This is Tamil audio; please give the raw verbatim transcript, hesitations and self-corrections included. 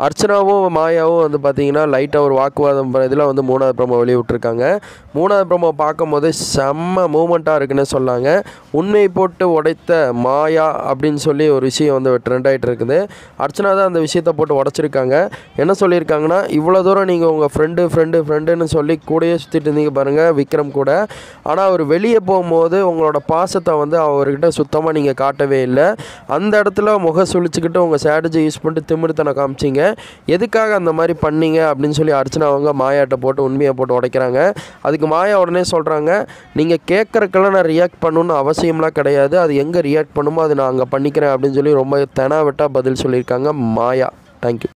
அர்ச்சனாவும் மாயாவும் வந்து பார்த்திங்கன்னா லைட்டாக ஒரு வாக்குவாதம் இதில் வந்து மூணாவது ப்ரோமோ வெளியே விட்டுருக்காங்க. மூணாவது ப்ரோமோ பார்க்கும்போது செம்ம மூமெண்ட்டாக இருக்குன்னு சொன்னாங்க. உண்மை போட்டு உடைத்த மாயா அப்படின்னு சொல்லி ஒரு விஷயம் வந்து ட்ரெண்ட் ஆகிட்டு இருக்குது. அர்ச்சனா தான் அந்த விஷயத்தை போட்டு உடச்சிருக்காங்க. என்ன சொல்லியிருக்காங்கன்னா, இவ்வளோ தூரம் நீங்கள் உங்கள் ஃப்ரெண்டு ஃப்ரெண்டு ஃப்ரெண்டுன்னு சொல்லி கூடயே சுற்றிட்டு இருந்தீங்க பாருங்கள் விக்ரம் கூட. ஆனால் அவர் வெளியே போகும்போது உங்களோட பாசத்தை வந்து அவர்கிட்ட சுத்தமாக நீங்கள் காட்டவே இல்லை. அந்த இடத்துல முக சுழிச்சுக்கிட்டு உங்கள் ஸ்ட்ராட்டஜி யூஸ் பண்ணிட்டு திமிர்த்தனை காமிச்சிங்க. எதுக்காக அந்த மாதிரி பண்ணீங்க அப்படின்னு சொல்லி அர்ச்சனா அவங்க மாயாட்ட போட்டு உண்மையை போட்டு உடைக்கிறாங்க. அதுக்கு மாயா உடனே சொல்கிறாங்க, நீங்கள் கேட்குறக்கெல்லாம் நான் ரியாக்ட் பண்ணணுன்னு அவசியம்லாம் கிடையாது. அது எங்கே ரியாக்ட் பண்ணுமோ அது நான் அங்கே பண்ணிக்கிறேன் அப்படின்னு சொல்லி ரொம்ப தெனாவெட்டாக பதில் சொல்லியிருக்காங்க மாயா. தேங்க்யூ.